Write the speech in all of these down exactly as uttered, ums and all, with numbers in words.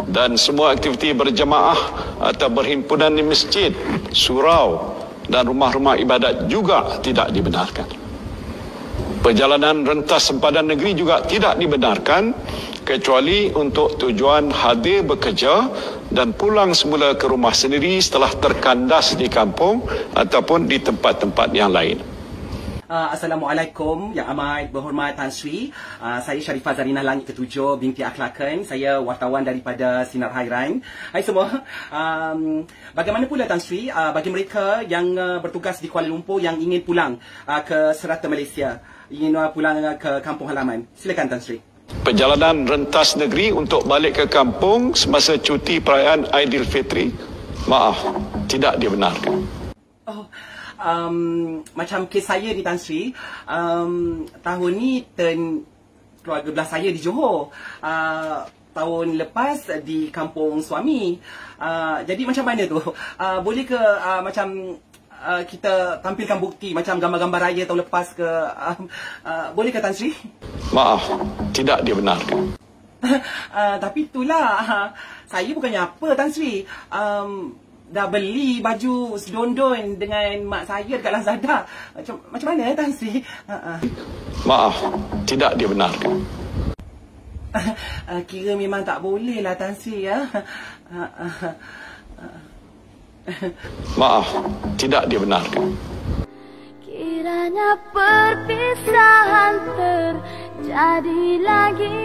dan semua aktiviti berjamaah atau berhimpunan di masjid, surau dan rumah-rumah ibadat juga tidak dibenarkan. Perjalanan rentas sempadan negeri juga tidak dibenarkan kecuali untuk tujuan hadir bekerja dan pulang semula ke rumah sendiri setelah terkandas di kampung ataupun di tempat-tempat yang lain. Uh, Assalamualaikum Yang Amat Berhormat Tan Sri. uh, Saya Sharifah Zarinah Langit Ketujuh binti Akhlakan. Saya wartawan daripada Sinar Hairan. Hai semua. um, Bagaimana pula Tan Sri, uh, bagi mereka yang uh, bertugas di Kuala Lumpur yang ingin pulang uh, ke Serata Malaysia, ingin uh, pulang uh, ke kampung halaman? Silakan Tan Sri. Perjalanan rentas negeri untuk balik ke kampung semasa cuti perayaan Aidilfitri, maaf, tidak dibenarkan. Oh, um, macam kes saya di Tan Sri, um, tahun ni turn keluarga belah saya di Johor. Uh, tahun lepas di kampung suami. Uh, jadi macam mana tu? Uh, boleh ke uh, macam uh, kita tampilkan bukti macam gambar-gambar raya tahun lepas ke? Uh, uh, boleh ke Tan Sri? Maaf, tidak dibenarkan. uh, tapi itulah, uh, saya bukannya apa Tan Sri. Um, dah beli baju sedondon dengan mak saya dekat Lazada. Macam macam mana Tan Sri? Uh, uh. Maaf, tidak dibenarkan. Uh, kira memang tak boleh lah Tan Sri ya. Uh, uh, uh. Maaf, tidak dibenarkan. Kiranya perpisahan terjadi lagi,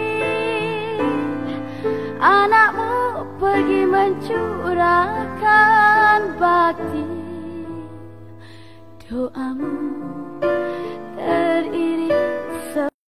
anakmu pergi mencurahkan bakti, doamu teriringi